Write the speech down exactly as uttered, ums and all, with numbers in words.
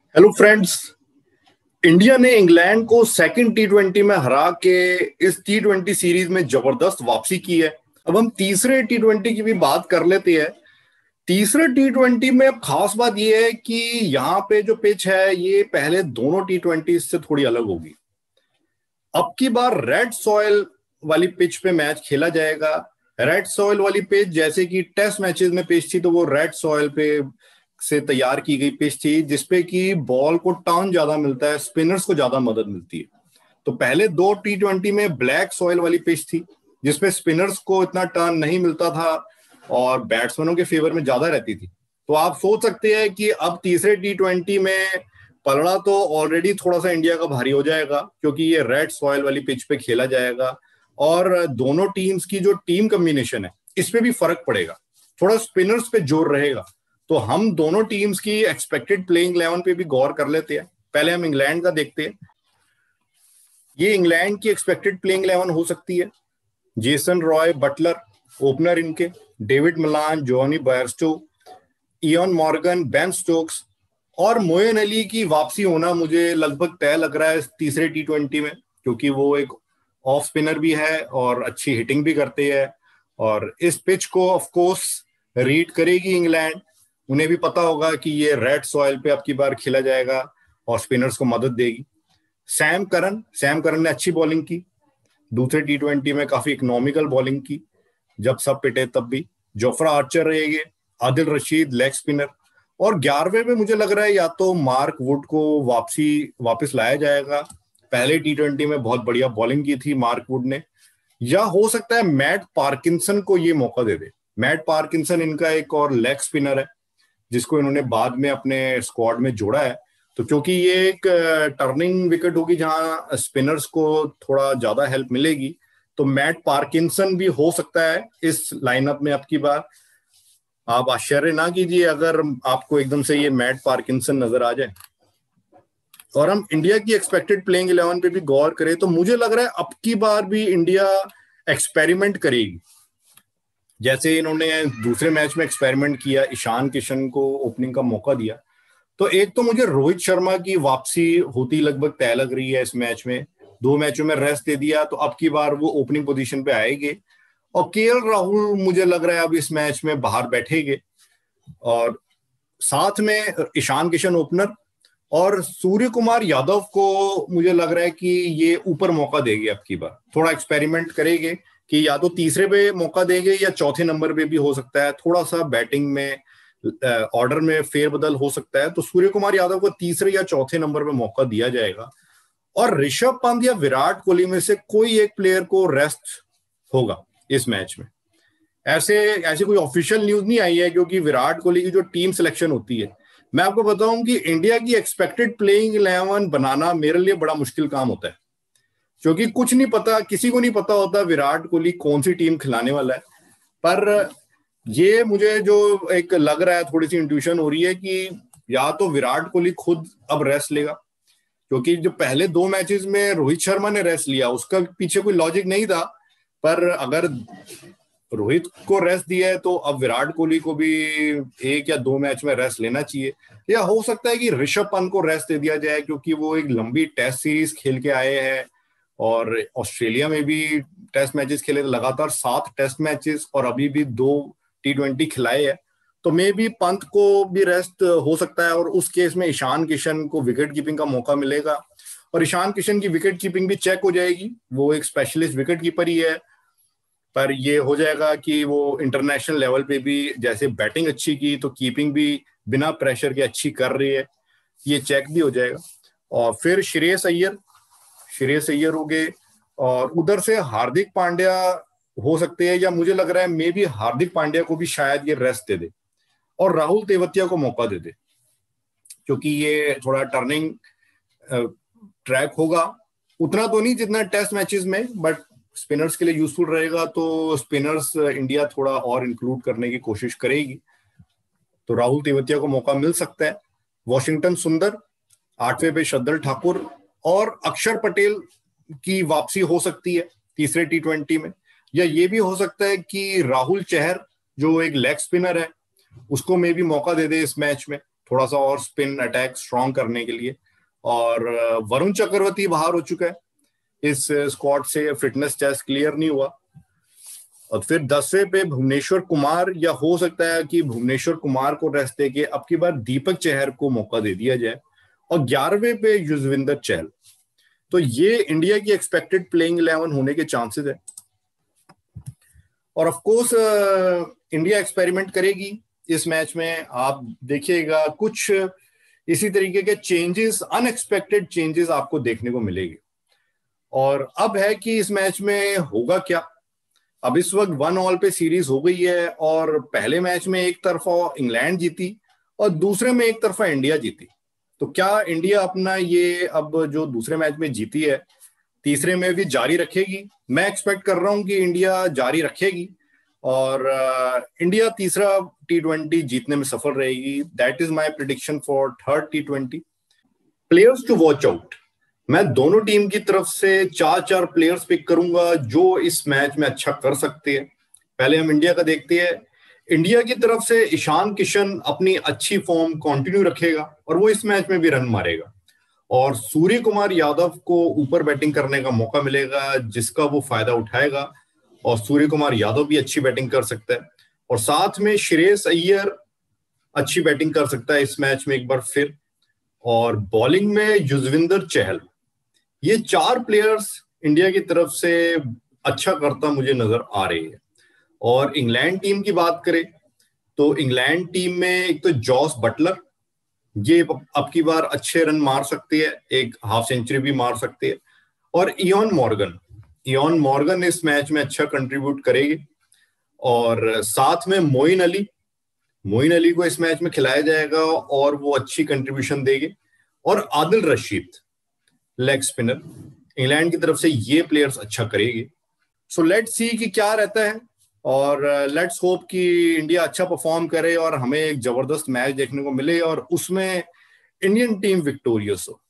Hello friends. India ने England को second T twenty में हरा के इस टी ट्वेंटी सीरीज में जबरदस्त वापसी की है। अब हम तीसरे टी ट्वेंटी की भी बात कर लेते हैं। तीसरे टी ट्वेंटी में अब खास बात यह है कि यहाँ पे जो पिच है ये पहले दोनों टी ट्वेंटी से थोड़ी अलग होगी। अब की बार रेड सॉइल वाली पिच पे मैच खेला जाएगा। रेड सॉइल वाली पिच जैसे कि टेस्ट मैचेस में पिच थी तो वो रेड सॉइल पे से तैयार की गई पिच थी जिसपे कि बॉल को टर्न ज्यादा मिलता है, स्पिनर्स को ज्यादा मदद मिलती है। तो पहले दो टी ट्वेंटी में ब्लैक सॉइल वाली पिच थी जिसपे स्पिनर्स को इतना टर्न नहीं मिलता था और बैट्समैनों के फेवर में ज्यादा रहती थी। तो आप सोच सकते हैं कि अब तीसरे टी ट्वेंटी में पलड़ा तो ऑलरेडी थोड़ा सा इंडिया का भारी हो जाएगा क्योंकि ये रेड सॉइल वाली पिच पे खेला जाएगा और दोनों टीम्स की जो टीम कॉम्बिनेशन है इस पे भी फर्क पड़ेगा, थोड़ा स्पिनर्स पे जोर रहेगा। तो हम दोनों टीम्स की एक्सपेक्टेड प्लेइंग इलेवन पे भी गौर कर लेते हैं। पहले हम इंग्लैंड का देखते हैं। ये इंग्लैंड की एक्सपेक्टेड प्लेइंग इलेवन हो सकती है। जेसन रॉय बटलर ओपनर इनके, David Malan, Jonny Bairstow, Eoin Morgan, Ben Stokes और मोइन अली की वापसी होना मुझे लगभग तय लग रहा है तीसरे टी ट्वेंटी में क्योंकि वो एक ऑफ स्पिनर भी है और अच्छी हिटिंग भी करते हैं और इस पिच को ऑफ कोर्स रीड करेगी इंग्लैंड। उन्हें भी पता होगा कि ये रेड सॉइल पे अब की बार खेला जाएगा और स्पिनर्स को मदद देगी। सैम करन सैम करन ने अच्छी बॉलिंग की, दूसरे टी ट्वेंटी में काफी इकोनॉमिकल बॉलिंग की जब सब पिटे तब भी। जोफ्रा आर्चर रहेंगे, आदिल रशीद लेग स्पिनर और ग्यारहवें में मुझे लग रहा है या तो मार्क वुड को वापसी वापस लाया जाएगा। पहले टी ट्वेंटी में बहुत बढ़िया बॉलिंग की थी मार्क वुड ने, या हो सकता है मैट पार्किंसन को ये मौका दे दे। मैट पार्किंसन इनका एक और लेग स्पिनर है जिसको इन्होंने बाद में अपने स्क्वाड में जोड़ा है। तो क्योंकि ये एक टर्निंग विकेट होगी जहां स्पिनर्स को थोड़ा ज्यादा हेल्प मिलेगी तो मैट पार्किंसन भी हो सकता है इस लाइनअप में। अब की बार आप आश्चर्य ना कीजिए अगर आपको एकदम से ये मैट पार्किंसन नजर आ जाए। और हम इंडिया की एक्सपेक्टेड प्लेइंग इलेवन पे भी गौर करें तो मुझे लग रहा है अब की बार भी इंडिया एक्सपेरिमेंट करेगी। जैसे इन्होंने दूसरे मैच में एक्सपेरिमेंट किया, ईशान किशन को ओपनिंग का मौका दिया। तो एक तो मुझे रोहित शर्मा की वापसी होती लगभग तय लग रही है इस मैच में। दो मैचों में रेस्ट दे दिया तो अब की बार वो ओपनिंग पोजीशन पे आएंगे और केएल राहुल मुझे लग रहा है अब इस मैच में बाहर बैठेंगे और साथ में ईशान किशन ओपनर और सूर्य कुमार यादव को मुझे लग रहा है कि ये ऊपर मौका देंगे। अब की बार थोड़ा एक्सपेरिमेंट करेंगे कि या तो तीसरे पे मौका देंगे या चौथे नंबर पे भी हो सकता है। थोड़ा सा बैटिंग में ऑर्डर में फेरबदल हो सकता है तो सूर्य कुमार यादव को तीसरे या चौथे नंबर पे मौका दिया जाएगा और ऋषभ पंत या विराट कोहली में से कोई एक प्लेयर को रेस्ट होगा इस मैच में। ऐसे ऐसी कोई ऑफिशियल न्यूज नहीं आई है क्योंकि विराट कोहली की जो टीम सिलेक्शन होती है, मैं आपको बताऊं कि इंडिया की एक्सपेक्टेड प्लेइंग इलेवन बनाना मेरे लिए बड़ा मुश्किल काम होता है क्योंकि कुछ नहीं पता, किसी को नहीं पता होता विराट कोहली कौन सी टीम खिलाने वाला है। पर ये मुझे जो एक लग रहा है, थोड़ी सी इंट्यूशन हो रही है कि या तो विराट कोहली खुद अब रेस्ट लेगा क्योंकि जो पहले दो मैचेस में रोहित शर्मा ने रेस्ट लिया उसका पीछे कोई लॉजिक नहीं था, पर अगर रोहित को रेस्ट दिया है तो अब विराट कोहली को भी एक या दो मैच में रेस्ट लेना चाहिए। या हो सकता है कि ऋषभ पंत को रेस्ट दे दिया जाए क्योंकि वो एक लंबी टेस्ट सीरीज खेल के आए हैं और ऑस्ट्रेलिया में भी टेस्ट मैचेस खेले, लगातार सात टेस्ट मैचेस और अभी भी दो टी ट्वेंटी खिलाए हैं। तो मे भी पंत को भी रेस्ट हो सकता है और उस केस में ईशान किशन को विकेट कीपिंग का मौका मिलेगा और ईशान किशन की विकेट कीपिंग भी चेक हो जाएगी। वो एक स्पेशलिस्ट विकेट कीपर ही है, पर ये हो जाएगा कि वो इंटरनेशनल लेवल पे भी जैसे बैटिंग अच्छी की तो कीपिंग भी बिना प्रेशर के अच्छी कर रही है, ये चेक भी हो जाएगा। और फिर श्रेयस अय्यर श्रेयस अय्यर हो गए और उधर से हार्दिक पांड्या हो सकते हैं, या मुझे लग रहा है मे भी हार्दिक पांड्या को भी शायद ये रेस्ट दे दे और राहुल तेवतिया को मौका दे दे क्योंकि ये थोड़ा टर्निंग ट्रैक होगा, उतना तो नहीं जितना टेस्ट मैचेस में, बट स्पिनर्स के लिए यूजफुल रहेगा तो स्पिनर्स इंडिया थोड़ा और इंक्लूड करने की कोशिश करेगी। तो राहुल तेवतिया को मौका मिल सकता है। वॉशिंगटन सुंदर, आठवें पे शर्दुल ठाकुर और अक्षर पटेल की वापसी हो सकती है तीसरे टी ट्वेंटी में, या ये भी हो सकता है कि राहुल चहर जो एक लेग स्पिनर है उसको मे भी मौका दे दे इस मैच में। थोड़ा सा और स्पिन अटैक स्ट्रॉन्ग करने के लिए। और वरुण चक्रवर्ती बाहर हो चुका है इस स्क्वाड से, फिटनेस टेस्ट क्लियर नहीं हुआ। और फिर दसवें पे भुवनेश्वर कुमार, या हो सकता है कि भुवनेश्वर कुमार को रेस्ट दे के अब की बार दीपक चहर को मौका दे दिया जाए। और ग्यारहवें पे युजवेंद्र चहल। तो ये इंडिया की एक्सपेक्टेड प्लेइंग इलेवन होने के चांसेस है। और ऑफ कोर्स इंडिया एक्सपेरिमेंट करेगी इस मैच में। आप देखिएगा कुछ इसी तरीके के चेंजेस, अनएक्सपेक्टेड चेंजेस आपको देखने को मिलेगी। और अब है कि इस मैच में होगा क्या। अब इस वक्त वन ऑल पे सीरीज हो गई है, और पहले मैच में एक तरफा इंग्लैंड जीती और दूसरे में एक तरफा इंडिया जीती। तो क्या इंडिया अपना ये अब जो दूसरे मैच में जीती है तीसरे में भी जारी रखेगी? मैं एक्सपेक्ट कर रहा हूं कि इंडिया जारी रखेगी और uh, इंडिया तीसरा टी ट्वेंटी जीतने में सफल रहेगी। That is my prediction for third T twenty. Players to watch out, मैं दोनों टीम की तरफ से चार चार प्लेयर्स पिक करूंगा जो इस मैच में अच्छा कर सकते हैं। पहले हम इंडिया का देखते हैं। इंडिया की तरफ से ईशान किशन अपनी अच्छी फॉर्म कंटिन्यू रखेगा और वो इस मैच में भी रन मारेगा। और सूर्य कुमार यादव को ऊपर बैटिंग करने का मौका मिलेगा जिसका वो फायदा उठाएगा, और सूर्य कुमार यादव भी अच्छी बैटिंग कर सकता है। और साथ में श्रेयस अय्यर अच्छी बैटिंग कर सकता है इस मैच में एक बार फिर। और बॉलिंग में युजवेंद्र चहल। ये चार प्लेयर्स इंडिया की तरफ से अच्छा करता मुझे नजर आ रही है। और इंग्लैंड टीम की बात करें तो इंग्लैंड टीम में एक तो जॉस बटलर, ये अब की बार अच्छे रन मार सकती है, एक हाफ सेंचुरी भी मार सकती है। और इयॉन मॉर्गन, इयॉन मॉर्गन इस मैच में अच्छा कंट्रीब्यूट करेगी। और साथ में मोइन अली, मोइन अली को इस मैच में खिलाया जाएगा और वो अच्छी कंट्रीब्यूशन देगी। और Adil Rashid leg spinner, England की तरफ से ये प्लेयर्स अच्छा करेगी। सो लेट्स सी कि क्या रहता है, और लेट्स होप कि इंडिया अच्छा परफॉर्म करे और हमें एक जबरदस्त मैच देखने को मिले और उसमें इंडियन टीम विक्टोरियस हो।